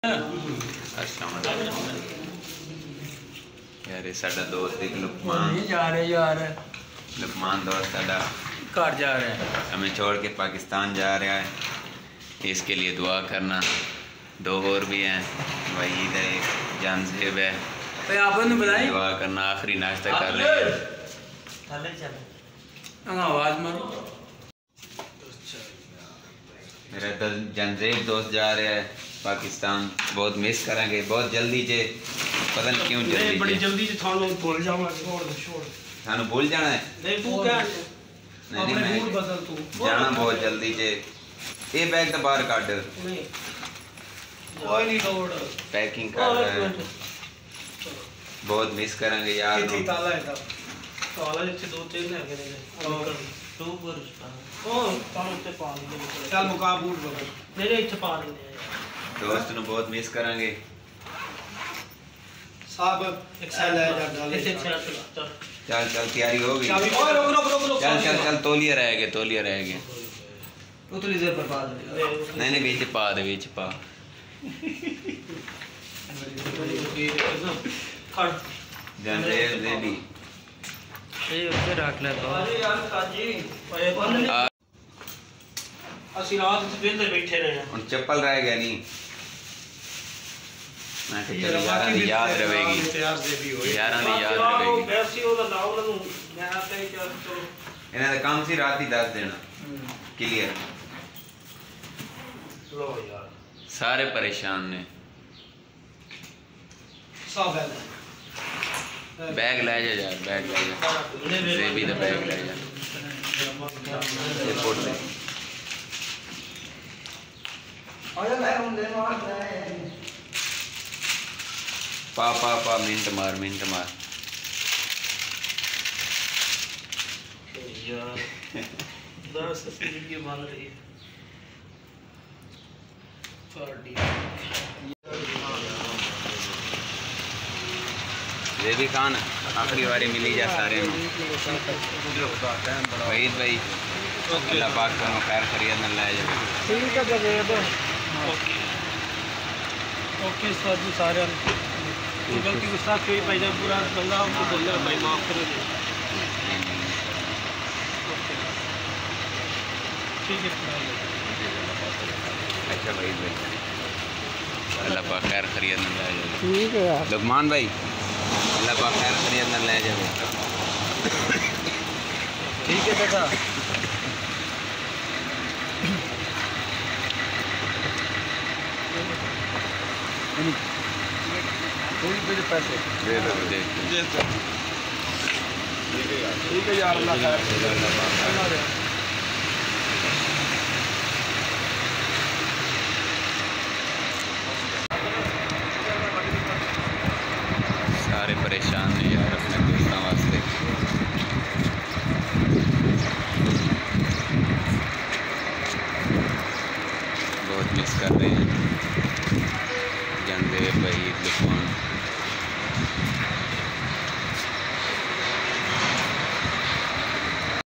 यार साडा दोस्त एक लुकमान जा रहे यार, लुकमान दोस्त साडा घर जा रहे हैं, हमें छोड़ के पाकिस्तान जा रहा है। इसके लिए दुआ करना। दो और भी हैं, वहीद है, एक जानजेब है। भाई आपने बताई दुआ करना, आखिरी नाश्ता कर रहे हैं। आवाज मारो। मेरा जानजेब दोस्त जा रहा है पाकिस्तान। बहुत मिस करेंगे, बहुत जल्दी जे, पता नहीं क्यों जल्दी बड़ी जल्दी से थानू भूल जाऊंगा। थानू भूल जाना है। नहीं तू क्या नहीं मैं बदल तू जाना बहुत जल्दी जे। ये बैग तो बाहर काट, नहीं कोई नहीं लोड पैकिंग कर रहा है। बहुत मिस करेंगे यार। कितनी ताला है था ताला जिससे दो तीन है के नहीं टू पर ओ ताला पे पा दे चल मुका बूट बदल मेरे इच्छा पा नहीं दोस्त ने बहुत मिस करेंगे। साहब एक्सेल है जा चल चल तैयारी हो गई। रुक चल चल चल तौलिया रह गया, तौलिया रह गया। उतली देर पर पा दे नहीं नहीं बीच पा दे, बीच पा। खड़ जानजेब दे भी ये उससे रख ले तो। अरे यार काजी ਅਸੀਂ ਰਾਤ ਨੂੰ ਵਿਹਲੇ ਬੈਠੇ ਰਹੇ ਹਾਂ। ਹੁਣ ਚੱਪਲ ਰਹਿ ਗਿਆ नहीं। मैं तो चलो यारां दी याद रहेगी, यारां दी याद रहेगी। वैसे ਉਹਦਾ ਨਾਮ ਉਹਨਾਂ ਨੂੰ ਮੈਂ ਆਖਿਆ ਚਲ ਚਲੋ ਇਹਨਾਂ ਦਾ ਕੰਮ ਸੀ ਰਾਤ ਹੀ ਦੱਸ देना क्लियर। लो यार सारे परेशान ने। सब है बैग ले जा यार, बैग ले जा। जेबी दा बैग ले जा। एयरपोर्ट में आया मैं हम ले मार पा पा पा मिनट मार, मिनट मार। यार 10 वीडियो बन रही है जेबी खान आखिरी बारी मिली जा सारे वहीद भाई। अल्लाह पाक को खैर खैरियत न ले जाए। ठीक है जगह ओके ओके सर जी सारे गलती गुस्सा कोई पैदा पूरा बंदा हमको बोल रहा भाई माफ करो ठीक है। अच्छा भाई भाई अल्लाह पाक खैर खैरियत न ले जाए। ठीक है यार लुकमान भाई अल्लाह पाक खैर खैरियत न ले जाए। ठीक है बेटा थोड़ी पे पैसे दे दो दे ठीक है यार अल्लाह खैर सारे परेशान हैं यार अपने दोस्तों वास्ते। बहुत मिस कर रहे हैं जानजेब भाई लुकमान।